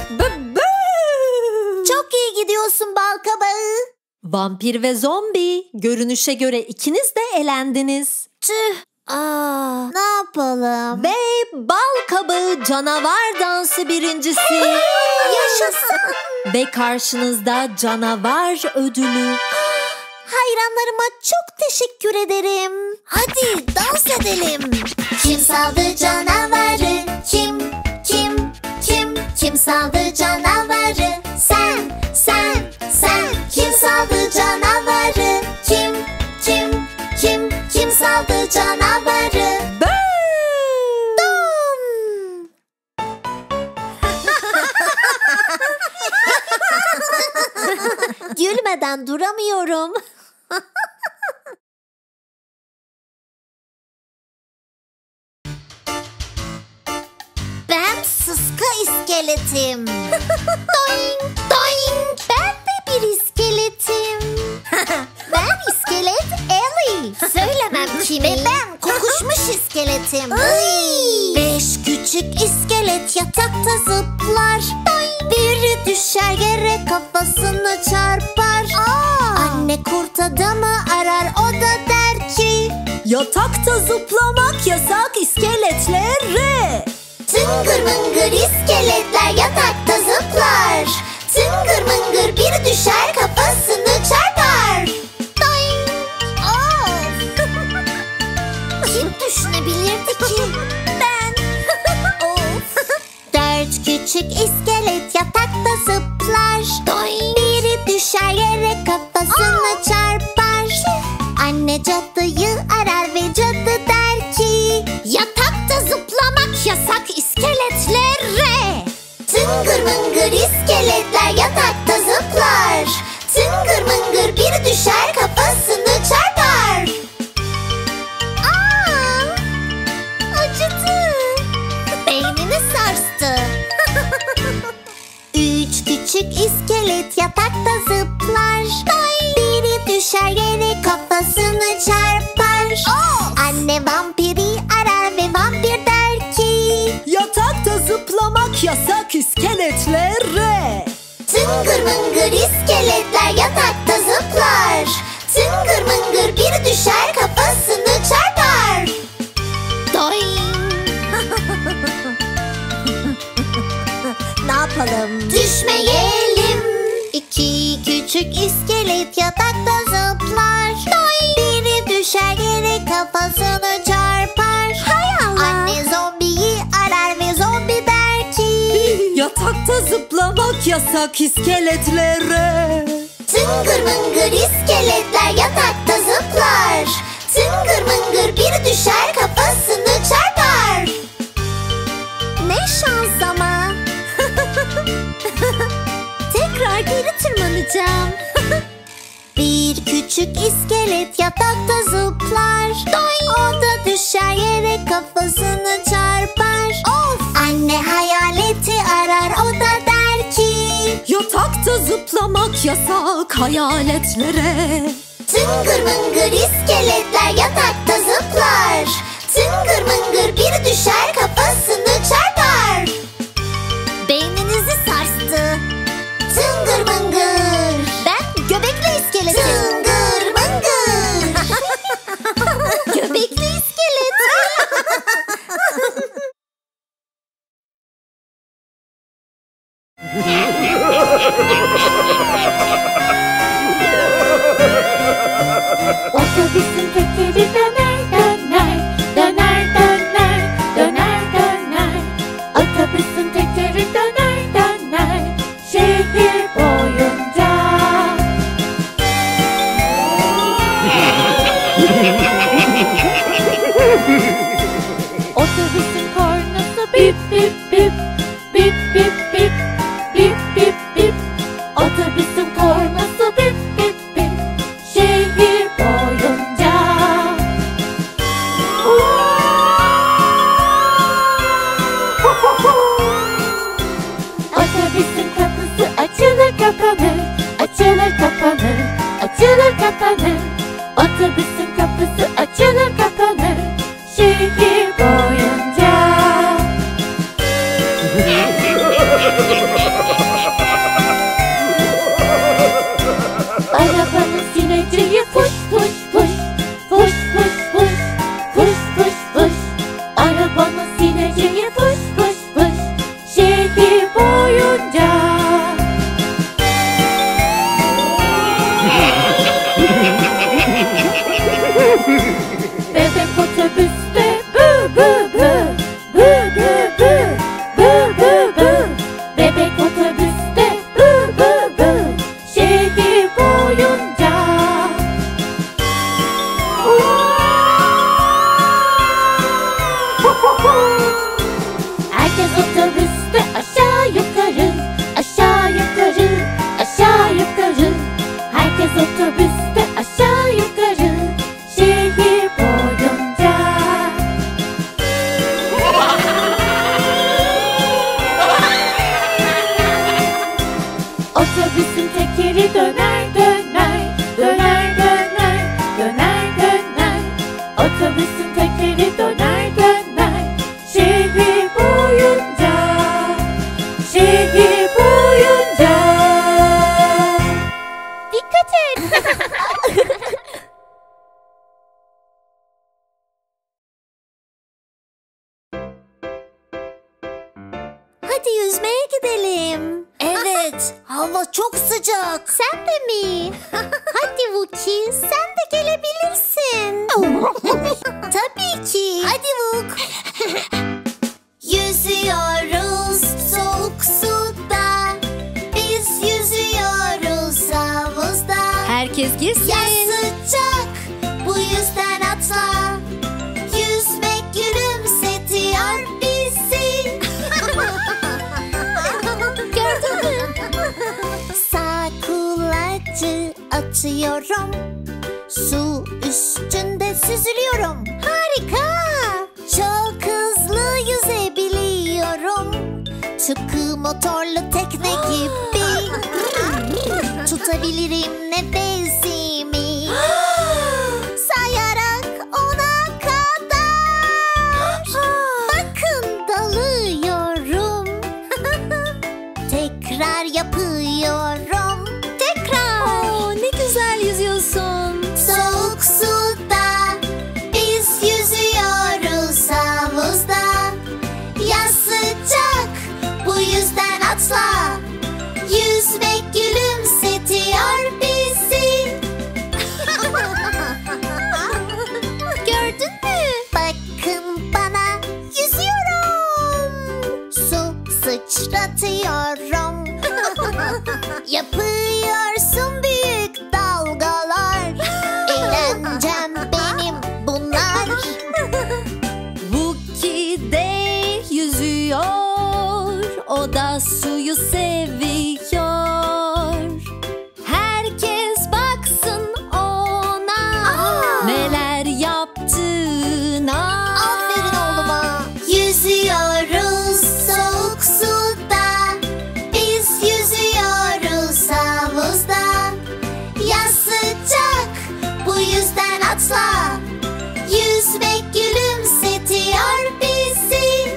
S1: Çok iyi gidiyorsun balkabağı.
S2: Vampir ve zombi, görünüşe göre ikiniz de elendiniz.
S1: Tüh. Aa, ne yapalım?
S2: Ve bal kabağı canavar dansı birincisi.
S1: Yaşasın.
S2: Ve karşınızda canavar ödülü.
S1: Hayranlarıma çok teşekkür ederim. Hadi dans edelim. Kim saldı canavarı? Kim, kim, kim? Kim saldı canavarı? Sen, sen, sen. Kim saldı canavarı? Kim, kim, kim? Kim saldı canavarı? Dum. Gülmeden duramıyorum. Ben sıska iskeletim. Doing, doing. Ben de bir iskeletim. Ben iskelet Ellie. Söylemem kimi. Ve ben kokuşmuş iskeletim. Beş küçük iskelet yatakta zıplar. Biri düşer yere kafasını çarpar. Aa. Anne kurt adamı arar, o da der ki
S2: Yatakta zıplamak yasak iskeletlere.
S1: tıngır mıngır iskeletler yatakta zıplar. Tıngır mıngır biri düşer kafasını çarpar. Doing. Of. Kim düşünebilirdi ki? Ben. Of. Dört küçük iskelet yatakta zıplar. Doing. Biri düşer yere kafasını çarpar. Anne cadıyı arar ve cadı der ki yatakta zıplamak yasak iskeletlere. Tıngır mıngır iskeletler yatakta zıplar. Tıngır mıngır biri düşer kafasını çarpar. Aa, acıdı. Beynini sarstı. Üç küçük iskelet yatakta zıplar. Biri düşer yere kafasını çarpar. Anne vampiri arar ve vampir der ki
S2: Yatakta zıplamak yasak iskeletlere.
S1: tıngır mıngır iskeletler yatakta zıplar. Tıngır mıngır biri düşer kafasını çarpar. Doing. Ne yapalım? Düşmeyelim. İki küçük iskelet yatakta zıplar. Biri düşer yere kafasını çarpar. Hay Allah. Anne zombiyi arar ve zombi der ki
S2: Yatakta zıplamak yasak iskeletlere.
S1: tıngır mıngır iskeletler yatakta zıplar. Tıngır mıngır biri düşer kafasını çarpar. Ne şans ama. Tekrar geri tırmanacağım. Bir küçük iskelet yatakta zıplar. O da düşer yere kafasını çarpar. Of. Anne hayaleti arar, o da der ki
S2: Yatakta zıplamak yasak hayaletlere.
S1: Tıngır mıngır iskeletler yatakta zıplar. Tıngır mıngır biri düşer kafasını çarpar. Beyninizi sarstı. Tıngır mıngır. Ben göbekli iskeletim. Tıngır mıngır. Göbekli iskelet.
S4: Otobüsün tekeri döner döner, döner döner, döner döner. Otobüsün tekeri döner döner, şehir boyunca. Otobüsün kornası bip bip bip, bip bip bip, bip bip bip. Otobüsün kornası bip bip bip, şehir boyunca. Otobüsün kapısı açılır kapanır, açılır kapanır, açılır kapanır. Otobüsün kapısı açılır kapanır, şehir boyunca. Arabanın sineciği fuş fuş fuş, fuş fuş fuş, fuş fuş fuş. Arabanın sineciği fuş fuş fuş, şehir boyunca. Bebek otobüste bı bı bı, bı bı bı, bı bı bı. Bebek otobüste bı bı bı, şehir boyunca. Herkes otobüste aşağı yukarı, aşağı yukarı, aşağı yukarı. Herkes otobüste aşağı yukarı, şehir boyunca. Otobüsün tekeri döner döner, döner döner, döner döner. Otobüsün tekeri döner döner, şehir boyunca, şehir boyunca. Dikkat et.
S1: Hadi yüzmeye gidelim. Evet, hava çok sıcak. Sen de mi? Hadi Vuki, sen de gelebilirsin. Tabii ki. Hadi Vuk. Yüzüyoruz soğuk suda. Biz yüzüyoruz havuzda.
S2: Herkes girsin.
S1: Ya sıcak, bu yüzden atla. Yüzmek gülümsetiyor bizi. Gördün mü? Sağ kulacı atıyorum. Su üstünde süzülüyorum. Harika! Çok hızlı yüzebiliyorum. Tıpkı motorlu tekne gibi. Tutabilirim nefesimi. Sayarak ona kadar. Bakın dalıyorum. Tekrar yapıyorum. Tekrar.
S2: Oo, ne güzel yüzüyorsun.
S1: Soğuk suda biz yüzüyoruz havuzda. Ya sıcak, bu yüzden atla. Yüzmek gülümsetiyor bizi. Gördün mü? Bakın bana, yüzüyorum. Su sıçratıyorum. Yapıyorsun büyük dalgalar. Eğlencem benim bunlar.
S2: Vuki de yüzüyor, o da suyu seviyor. Herkes baksın ona,
S1: Aa!
S2: neler yaptığına.
S1: Aferin oğluma. Yüzüyoruz soğuk suda. Biz yüzüyoruz atla. Yüzmek gülümsetiyor bizi.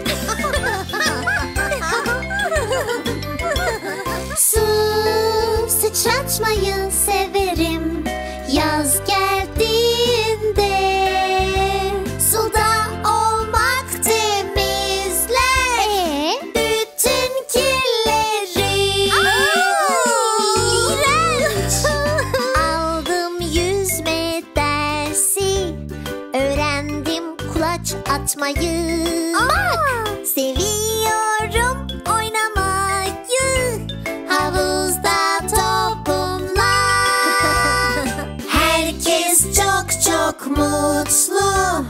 S1: Su sıçratmayı severim yaz geldiğinde. Suda olmak temizler bütün kirleri. İğrenç. Aldım yüzme dersi, öğrendim kulaç atmayı. Bak, seviyorum oynamayı, havuzda topumla. Herkes çok çok mutlu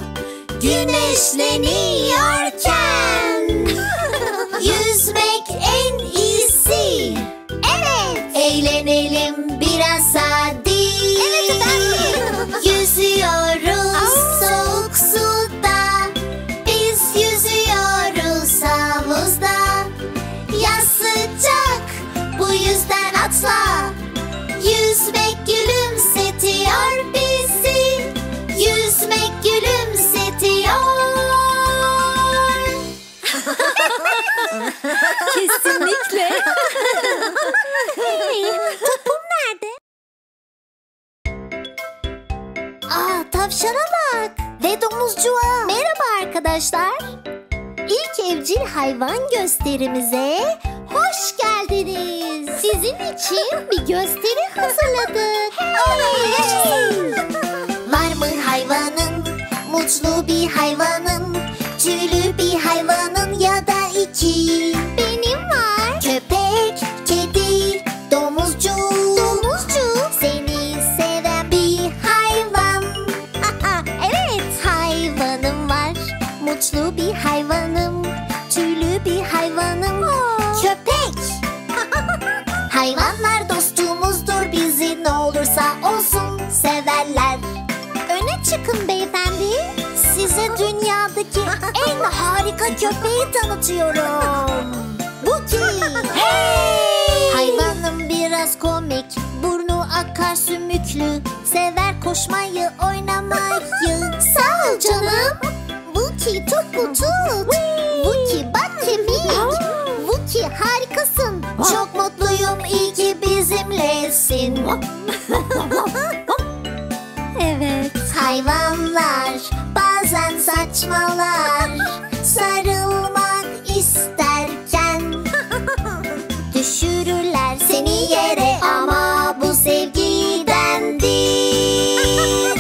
S1: güneşleniyorken. Yüzmek en iyisi. Evet. Eğlenelim biraz hadi. Evet efendim. Yüzüyoruz soğuk suda. Biz yüzüyoruz havuzda. Yaz sıcak, bu yüzden atla. Yüzmek gülümsetiyor bizi. Yüzmek gülümsetiyor.
S2: Kesinlikle.
S1: Hey, topum nerede? Aa, tavşana bak. Ve domuzcuğa. Merhaba arkadaşlar. İlk evcil hayvan gösterimize hoş geldiniz. Sizin için bir gösteri hazırladık. Hey, yaşasın. Var mı hayvanın, mutlu bir hayvanın, tüylü bir hayvanın ya da iki? Benim var. Köpek, kedi, domuzcu. Domuzcu. Seni seven bir hayvan. Evet. Hayvanım var. Mutlu bir hayvanım. Tüylü bir hayvanım. Köpek. Hayvanlar dostumuzdur. Bizi ne olursa olsun severler. Öne çıkın beyefendi. Size dünyadaki en harika köpeği tanıtıyorum. Buki. Hey! Hayvanım biraz komik, burnu akar sümüklü, sever koşmayı, oynamayı. Sağ ol canım. Buki tut bu tut. Buki bak kemik. Buki harikasın. Çok mutluyum, iyi ki bizimlesin.
S2: Evet.
S1: Hayvanlar bazen saçmalar, sarılmak isterken. Düşürürler seni yere ama bu sevgidendir.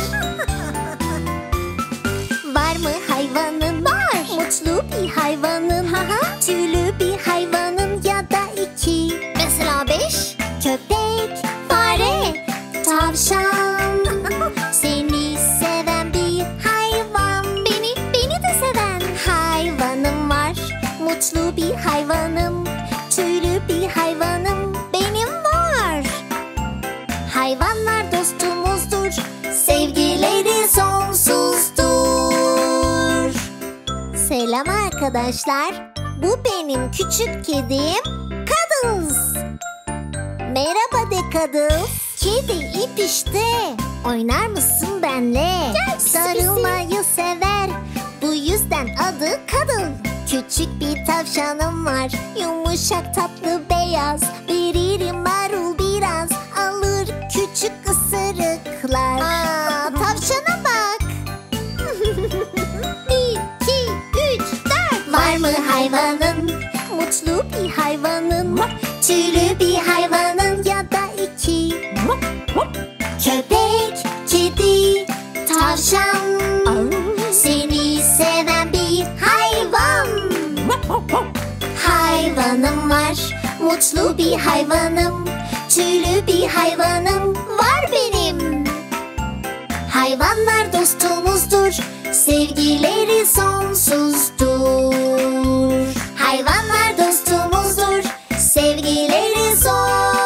S1: Var mı hayvanın? Var. Mutlu bir hayvanın, tüylü bir hayvanın ya da iki. Mesela beş. Köpek, fare, tavşan. Seni seven bir hayvan. Beni, beni de seven hayvanım var. Mutlu bir hayvanım, tüylü bir hayvanım benim var. Hayvanlar dostumuzdur, sevgileri sonsuzdur. Selam arkadaşlar, bu benim küçük kedim Cuddles. Merhaba de Cuddles. Kedi ip işte. Oynar mısın benle? Gel, sarılmayı sever, bu yüzden adı Cuddle. Küçük bir tavşanım var, yumuşak tatlı beyaz. Veririm marul biraz, alır küçük ısırıklar. Aa, tavşana bak. Bir, iki, üç, dört. Var mı hayvanın, mutlu bir hayvanın, tüylü bir hayvanın ya da iki? Köpek, kedi, tavşan. Seni seven bir hayvan. Hayvanım var, mutlu bir hayvanım, tüylü bir hayvanım var benim. Hayvanlar dostumuzdur, sevgileri sonsuzdur. Hayvanlar dostumuzdur, sevgileri sonsuzdur.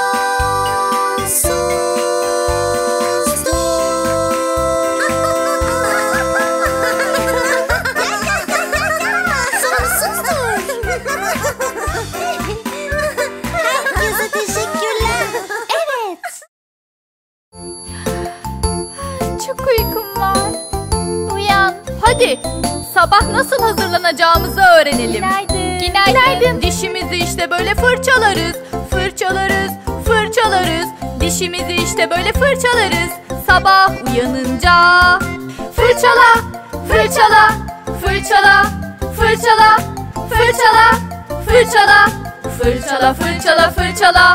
S1: Herkese teşekkürler. Evet.
S6: Çok uykum var. Hadi sabah nasıl hazırlanacağımızı öğrenelim.
S3: Günaydın.
S6: Günaydın. Dişimizi işte böyle fırçalarız. Fırçalarız, fırçalarız. Dişimizi işte böyle fırçalarız. Sabah uyanınca. Fırçala, fırçala, fırçala, fırçala, fırçala, fırçala, fırçala, fırçala, fırçala.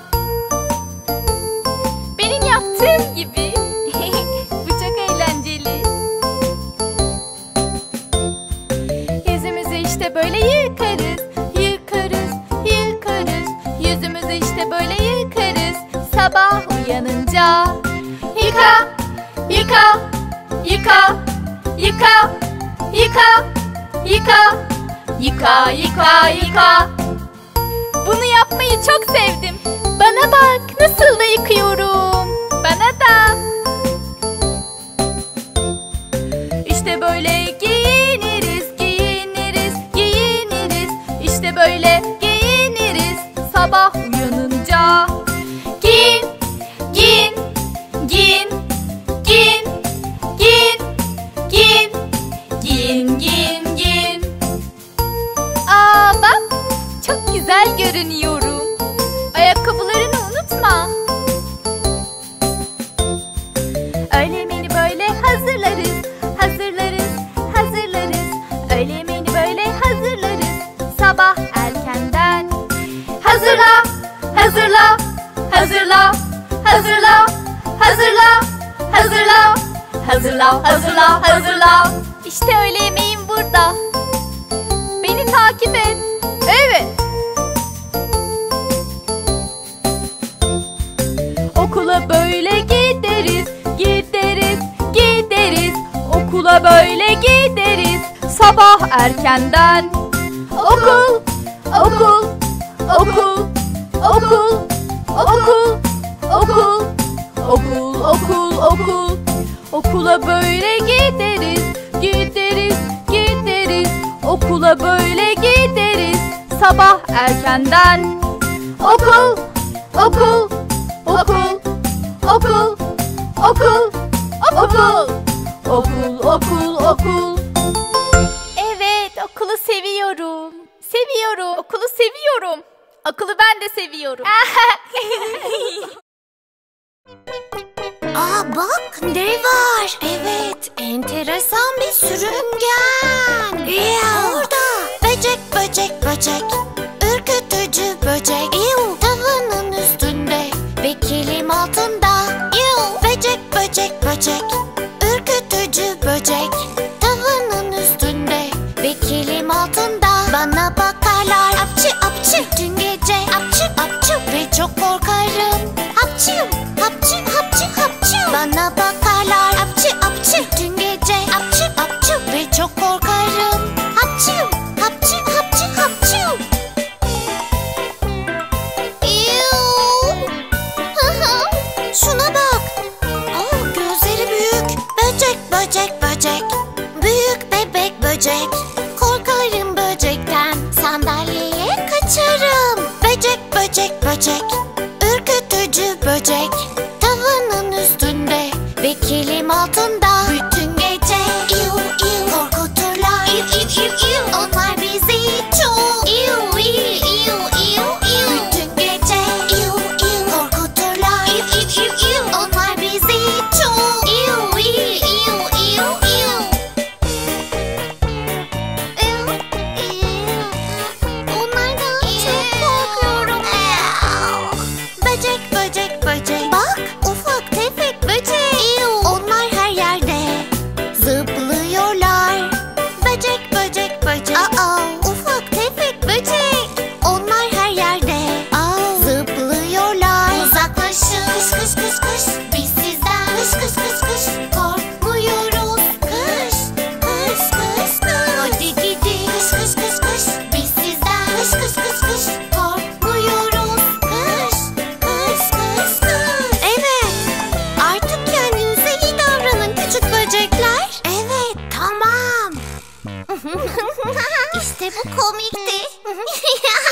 S6: Benim yaptığım gibi. Bu çok eğlenceli. Yüzümüzü işte böyle yıkarız, yıkarız, yıkarız. Yüzümüzü işte böyle yıkarız. Sabah uyanınca. Yıka, yıka, yıka, yıka, yıka, yıka, yıka, yıka, yıka. Bunu yapmayı çok sevdim. Bana bak nasıl da yıkıyorum. Bana da. İşte böyle giyiniriz, giyiniriz, giyiniriz. İşte böyle giyiniriz sabah uyanınca. Giyin, giyin, giyin, giyin, giyin, giyin, giyin, giyin, giyin. Aa bak çok güzel görünüyorum. Ayakkabılarını unutma. Öğle yemeğini böyle hazırlarız, hazırlarız, hazırlarız. Öğle yemeğini böyle hazırlarız sabah erkenden. Hazırla, hazırla, hazırla, hazırla, hazırla, hazırla, hazırla, hazırla, hazırla. İşte öğle yemeğim burada. Beni takip et. Evet. Okula böyle gideriz, gideriz, gideriz. Okula böyle gideriz sabah erkenden. Okul, okul, okul, okul, okul, okul, okul, okul, okul. Okula böyle gideriz, gideriz, gideriz. Okula böyle gideriz sabah erkenden. Okul, okul, okul, okul, okul, okul, okul, okul, okul. Evet, okulu seviyorum. Seviyorum. Okulu seviyorum. Okulu ben de seviyorum.
S1: Aa bak ne var? Evet, enteresan bir sürüngen. Yeah. Orada böcek böcek böcek, ürkütücü böcek. Ew. Tavanın üstünde ve kilim altında. Ew. Böcek böcek böcek, ürkütücü böcek. Tavanın üstünde ve kilim altında. Bana bakarlar apçı apçı bütün gece. Apçı apçı ve çok korkarım. Hapçı hapçı hapçı hapçı. Bana bakarlar apçı apçı bütün gece. Apçı apçı ve çok korkarım. Hapçı hapçı hapçı hapçı. Eww. Şuna bak. Oh, gözleri büyük. Böcek böcek böcek, büyük bebek böcek. Korkarım böcekten, sandalyeye kaçarım. Böcek böcek böcek, ürkütücü böcek. Tavanın üstünde ve kilim altında. Bütün gece iu iu korkuturlar. İu iu iu iu. Onlar bizi çok iu iu iu iu iu. Bütün gece iu iu korkuturlar. İu iu iu iu. Onlar bizi çok iu iu iu iu iu. Onlardan çok korkuyorum. Böcek böcek böcek. Bak ufak tefek böcek. Onlar her yerde zıplıyorlar. Böcek böcek böcek. Aa, ufak tefek böcek. Onlar her yerde zıplıyorlar. Uzaklaşın. Kış kış kış kış. Biz sizden kış kış kış kış korkmuyoruz. Kış kış kış kış. Hadi gidin. Kış kış kış kış. Biz sizden kış kış kış kış korkmuyoruz. Kış kış kış kış. Evet. Artık kendinize iyi davranın küçük böcekler. Evet, tamam. İşte bu komikti.